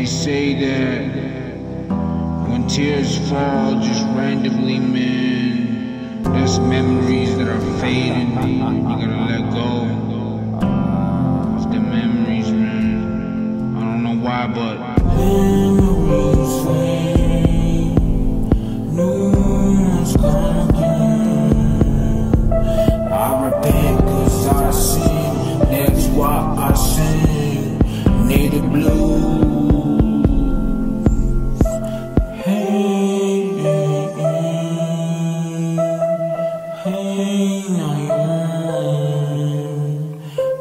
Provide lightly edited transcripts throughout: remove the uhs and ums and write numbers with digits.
They say that when tears fall just randomly, man, that's memories that are fading. You gotta let go of the memories, man. I don't know why, but memories fade, new ones come again. I repent 'cause I sin, that's why I sing. Need the blues. Hey, hey, now you're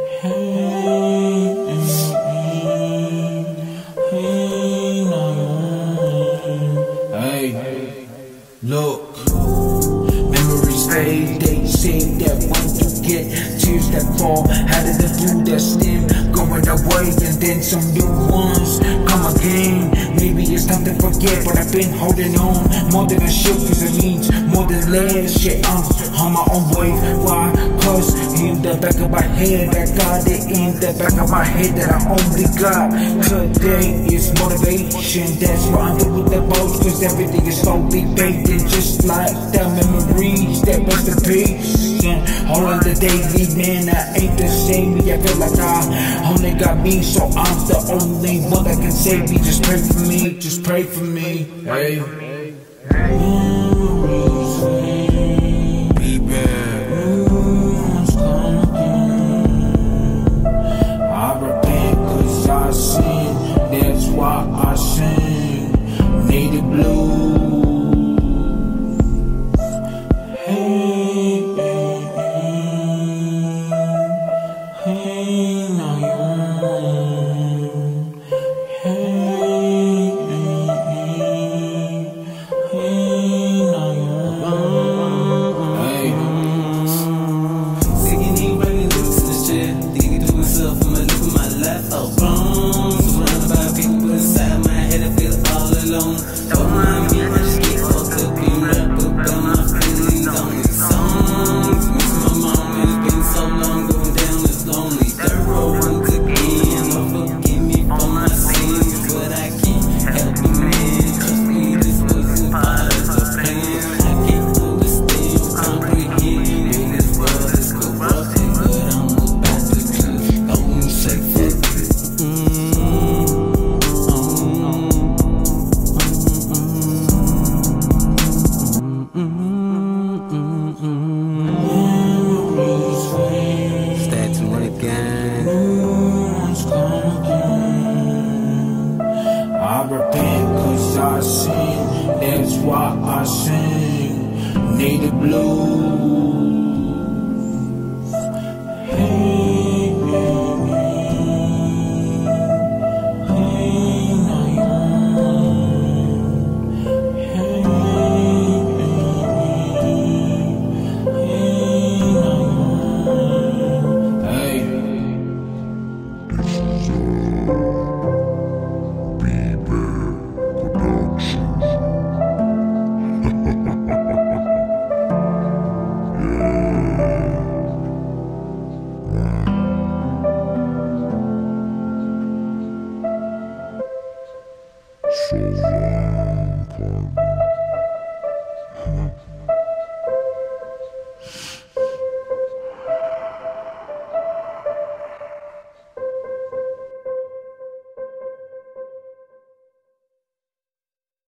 hey, look, memories fade. They say that when you get tears that fall out of the blue, that stem going away, and then some new ones come again. Maybe it's time to forget, but I've been holding on more than I should, 'cause it means more than less. Shit, I'm on my own way. Why? 'Cause in the back of my head, I got it in the back of my head that I only got today is motivation. That's why I'm through with the boats, 'cause everything is slowly fading, just like the memories that rest in peace. And all of the daily, man, I ain't the same. I feel like I only got me, so I'm the only one that can save me. Just pray for me, just pray for me. Hey, memories fade, be back. Ones come again. I repent 'cause I sin, that's why I sing. Need the blues. Hey, hey, now you're hey, now you're hey. Singing, he running loose in the chair. Thinking to himself, I'ma look at my life all wrong. Surrounded by people inside my head, I feel all alone. Don't mind me, I just get fucked up and wrap up all my feelings on these songs. Miss my mom, and it's been so long going down this lonely dirt road once again. Lord, forgive me for my sins, but I can't help it, man. Trust me, this wasn't part of the plan. I can't understand or comprehend. This world is corrupted, but I'm about to just go and say fuck it. Memories fade, That's one again. new ones come again. I repent 'cause I sin, that's why I sing. Need the blues. Hey, hey, now you're hey, hey. So